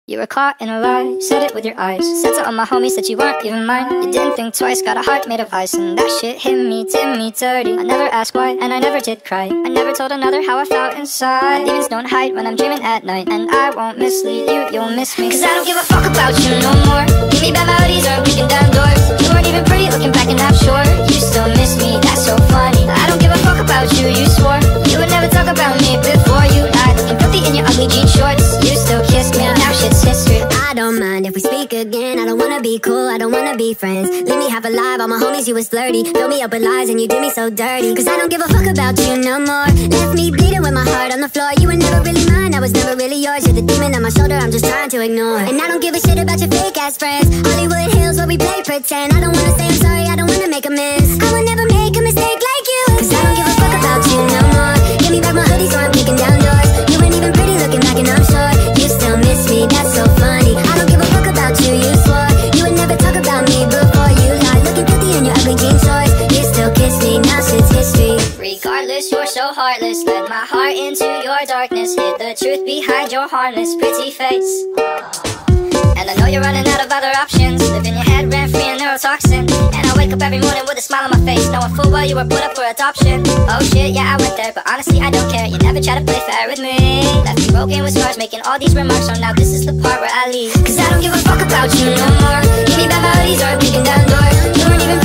You were caught in a lie, said it with your eyes. Said to all my homies that you weren't even mine. You didn't think twice, got a heart made of ice. And that shit hit me, did me dirty. I never asked why, and I never did cry. I never told another how I felt inside. Demons don't hide when I'm dreaming at night. And I won't mislead you, you'll miss me. Cause I don't give a fuck about you no more. Give me bad melodies or I'm kicking down doors. You weren't even pretty looking back and I'm sure you still miss me, that's so funny. I don't give a fuck about you, you swore you would never talk about me before you lied. Looking filthy in your ugly jean shorts. You still kiss me, now shit's history. I don't mind if we speak again. I don't wanna be cool, I don't wanna be friends. Leave me half alive, all my homies, you was flirty. Fill me up with lies and you did me so dirty. Cause I don't give a fuck about you no more. Left me bleeding with my heart on the floor. You were never really mine, I was never really yours. You're the demon on my shoulder, I'm just trying to ignore. And I don't give a shit about your fake ass friends. Hollywood Hills where we play pretend. I don't wanna say I'm sorry, I don't wanna make amends. I will never make a mistake like you. Cause I don't give a fuck about you no more. Give me back my hoodie so I'm kicking down doors. You weren't even pretty looking back and I'm sure you still miss me, that's so funny. I don't give a fuck about you, you swore you would never talk about me before you lied. Looking filthy in your ugly jean shorts. You still kiss me, now shit's history. Regardless, you're so heartless. Led my heart into your darkness. Hid the truth behind your harmless pretty face. And I know you're running out of other options. Live in your head, rent free and neurotoxin. And I wake up every morning with a smile on my face, knowing full well you were put up for adoption. Oh shit, yeah, I went there, but honestly I don't care. You never try to play fair with me. Left me broken with scars, making all these remarks. So now this is the part where I leave. Cause I don't give a fuck about you no more. Give me bad melodies or I'm kicking down doors. You weren't even